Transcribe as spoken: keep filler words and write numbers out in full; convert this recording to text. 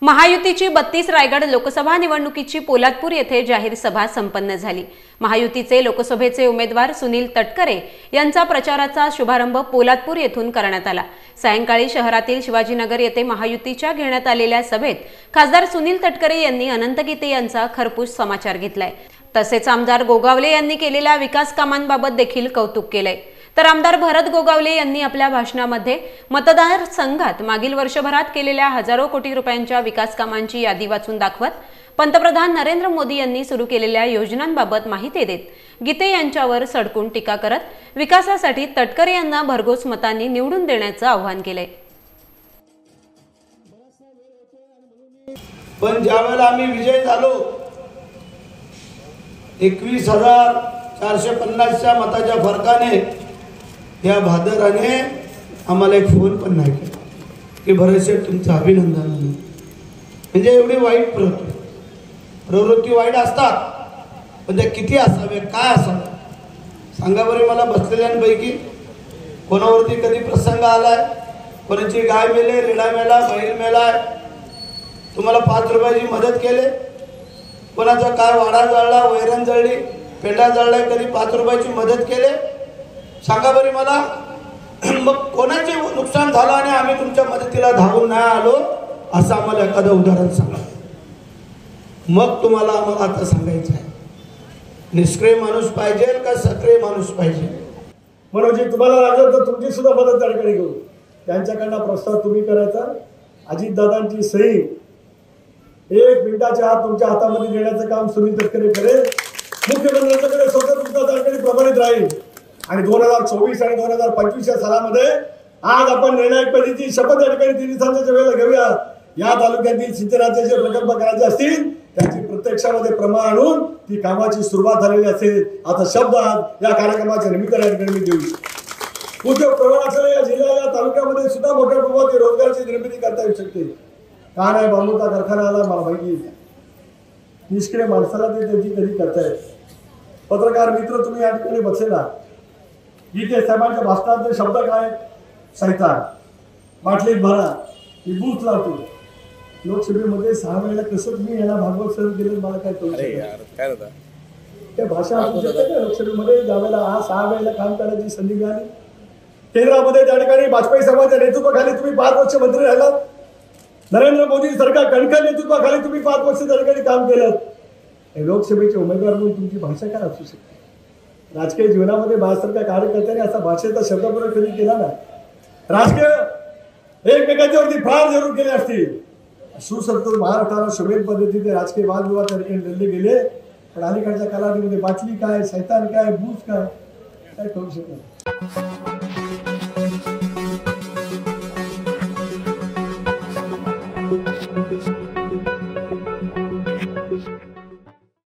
महायुतीची बत्तीस रायगड लोकसभा निवडणुकीची पोलादपूर येथे जाहीर सभा संपन्न झाली। महायुतीचे लोकसभेचे उमेदवार सुनील तटकरे यांचा प्रचाराचा शुभारंभ पोलादपूर येथून करण्यात आला। सायंकाळी शहरातील शिवाजीनगर येथे महायुतीच्या घेण्यात आलेल्या सभेत खासदार सुनील तटकरे यांनी अनंत गीते यांचा खरपूस समाचार घेतलाय। तसेच आमदार गोगावले यांनी केलेल्या विकास कामांबाबत देखील कौतुक केले। तर आमदार भरत गोगावले यांनी आपल्या भाषणामध्ये मतदार संघात मागील वर्षभरात केलेल्या हजारो कोटी रुपयांच्या विकास कामांची यादी वाचून दाखवत पंतप्रधान नरेंद्र मोदी यांनी सुरू केलेल्या योजनांबाबत माहिती देत गीते यांच्यावर सडकून टीका करत विकासासाठी तटकरे यांना भरघोस मतांनी निवडून देण्याचं आवाहन केले। पण ज्यावेळेला आम्ही विजय झालो एकवीस हजार चारशे पन्नासच्या मताच्या फरकाने या भादराने आम्हाला एक फोन पण नाही केला की भरतशेठ तुमचं अभिनंदन। म्हणजे एवढी वाईट प्रवृत्ती प्रवृत्ती वाईट असतात पण ते किती असावे काय असावे सांगा बरे मला। बसलेल्यांपैकी कोणावरती कधी प्रसंग आलाय, कोणाची गाय मेले, रेडा मेला, बैल मेलाय, तुम्हाला पाच रुपयाची मदत केले, कोणाचा काय वाडा जळला, वैरण जळली, पेंडा जळलाय, कधी पाच रुपयाची मदत केले सांगा बरी मला। मग कोणाचे नुकसान झालं आणि आम्ही तुमच्या मदतीला धावून नाही आलो असं आम्हाला एखादं उदाहरण सांगा। मग तुम्हाला आम्हाला आता सांगायचं आहे निष्क्रिय माणूस पाहिजे का सक्रिय माणूस पाहिजे। म्हणून जे तुम्हाला लागलं तर तुमची सुद्धा मदत तडकडी करू, त्यांच्याकडनं प्रस्ताव तुम्ही करायचा। अजितदादांची सही एक मिनिटाच्या आत तुमच्या हातामध्ये देण्याचं काम सुनील तटकरे करेल। मुख्यमंत्र्यांकडे स्वतः तुमचा तडकडी प्रमाणित राहील आणि दोन हजार चोवीस आणि दोन हजार पंचवीस या सालामध्ये आज आपण निर्णायक पद्धतीची शपथ या ठिकाणी तीन दिवसांच्या वेळेला घेऊया। या तालुक्यातील सिंचनाचे जे प्रकल्प करायचे असतील त्याची प्रत्यक्षामध्ये प्रमाण आणून ती कामाची सुरुवात झालेली असेल असा शब्द आज या कार्यक्रमाच्या निमित्ताने या ठिकाणी मी देऊ। उद्योग प्रमाणासह या जिल्ह्या या तालुक्यामध्ये सुद्धा मोठ्या प्रमाणात रोजगाराची निर्मिती करता येऊ शकते। का नाही बांबूचा कारखाना आला मला माहिती, निष्क्रिय माणसाला ते त्याची कधी करतायत। पत्रकार मित्र तुम्ही या ठिकाणी बसलेला गीते साहेबांच्या भाषणाचे शब्द काय, सैतान बाटलीत भरा मी बूथ लावतो। लोकसभेमध्ये सहा वेळेला कसं तुम्ही यांना भागवत सहन केलं मला काय कळू शकत त्या भाषा लोकसभेमध्ये ज्यावेळेला हा सहा वेळेला काम करायची संधी मिळाली। केंद्रामध्ये त्या ठिकाणी वाजपेयी साहेबांच्या नेतृत्वाखाली तुम्ही पाच वर्ष मंत्री राहिलात, नरेंद्र मोदी सरकार कणखर नेतृत्वाखाली तुम्ही पाच वर्ष त्या ठिकाणी काम केलं। लोकसभेचे उमेदवार म्हणून तुमची भाषा काय असू शकते? राजकीय जीवनामध्ये माझ्यासारख्या कार्यकर्त्याने असा भाषेचा शब्दप्रयोग कधी केला नाही। राजकीय एकमेकांच्यावरती फार जरूर केले असतील। सुसंस्कृत महाराष्ट्राला शुभेच्छा पद्धतीने राजकीय वादविवाद त्या ठिकाणी लढले गेले, पण अलीकडच्या कालावधीमध्ये बाटली काय, सैतान काय, बूथ काय काय करू शकत।